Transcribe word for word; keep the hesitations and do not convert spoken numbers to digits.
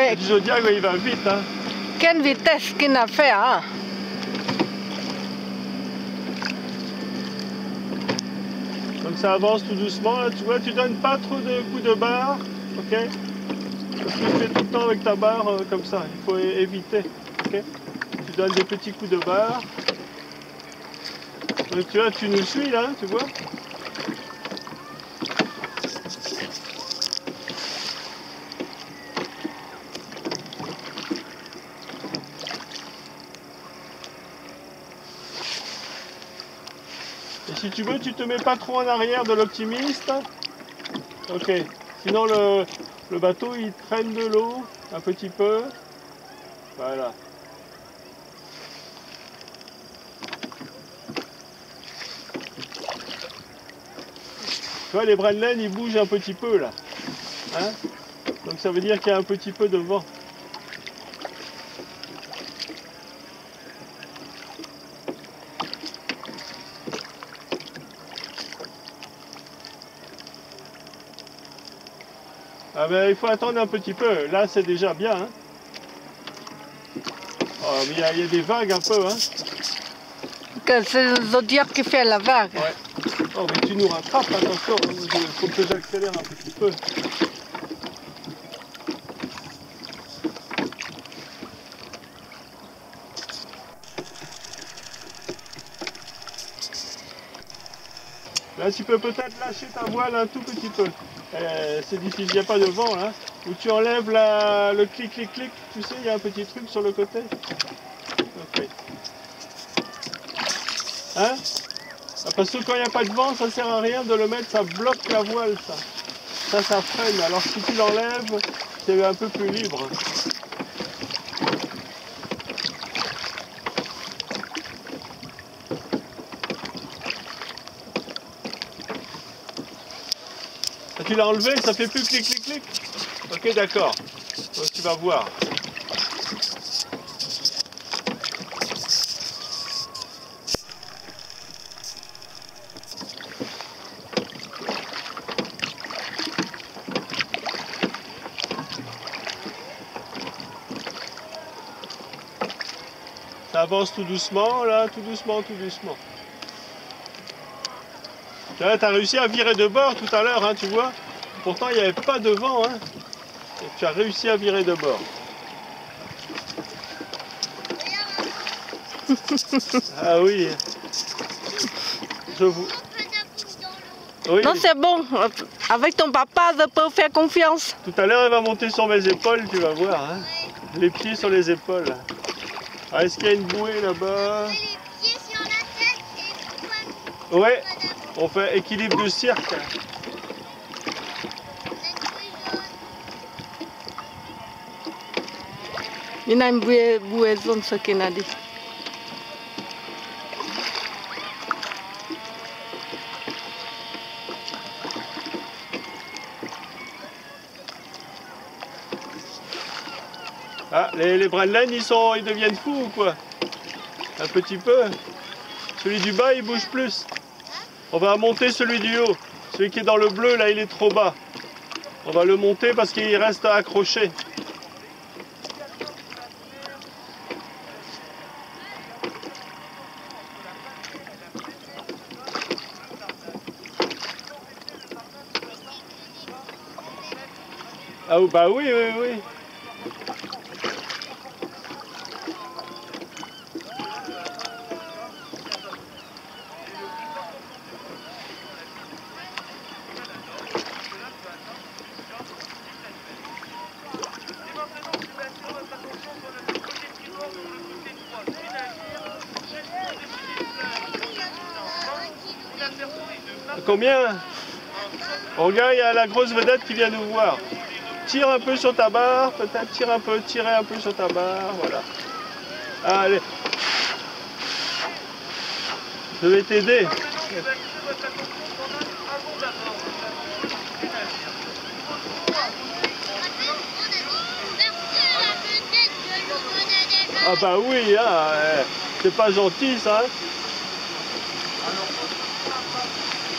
Mais du Zodiac, il va vite. Hein. Quelle vitesse qu'il a fait, hein? Comme ça avance tout doucement. Là, tu vois, tu donnes pas trop de coups de barre. Ok? Parce que tu fais tout le temps avec ta barre euh, comme ça. Il faut é éviter. Ok? Tu donnes des petits coups de barre. Donc tu vois, tu nous suis là, tu vois? Et si tu veux, tu te mets pas trop en arrière de l'optimiste. Ok. Sinon le, le bateau il traîne de l'eau un petit peu. Voilà. Tu vois, les brins de laine ils bougent un petit peu là. Hein? Donc ça veut dire qu'il y a un petit peu de vent. Ah ben, il faut attendre un petit peu. Là, c'est déjà bien. Hein. Oh, mais il y, y a des vagues un peu. Hein. Que c'est le Zodiac qui fait la vague. Ouais. Oh, mais tu nous rattrapes, attention. Il faut que j'accélère un petit peu. Là, tu peux peut-être lâcher ta voile un tout petit peu. Euh, c'est difficile, il n'y a pas de vent là. Où tu enlèves la, le clic, clic, clic. Tu sais, il y a un petit truc sur le côté. Ok. Hein? Parce que quand il n'y a pas de vent, ça sert à rien de le mettre, ça bloque la voile, ça. Ça, ça freine. Alors si tu l'enlèves, c'est un peu plus libre. Tu l'as enlevé, ça fait plus clic, clic, clic. Ok, d'accord. Donc tu vas voir. Ça avance tout doucement, là, tout doucement, tout doucement. Tu as réussi à virer de bord tout à l'heure, hein, tu vois. Pourtant, il n'y avait pas de vent, hein. Et tu as réussi à virer de bord. Ah oui. Je vous... Oui. Non, c'est bon. Avec ton papa, je peux faire confiance. Tout à l'heure, elle va monter sur mes épaules, tu vas voir. Hein. Les pieds sur les épaules. Ah, est-ce qu'il y a une bouée là-bas? Les pieds sur la tête et ouais, on fait équilibre de cirque. Il y a une bouée, bouée jaune, ce qu'il a dit. Ah, les, les brins de laine, ils, sont, ils deviennent fous ou quoi? Un petit peu. Celui du bas, il bouge plus. On va monter celui du haut. Celui qui est dans le bleu, là, il est trop bas. On va le monter parce qu'il reste accroché. Ah bah oui, oui, oui. Combien? Regarde, il y a la grosse vedette qui vient nous voir. Tire un peu sur ta barre, peut-être tire un peu, tirer un peu sur ta barre, voilà. Allez. Je vais t'aider. Ah bah oui, hein, c'est pas gentil ça.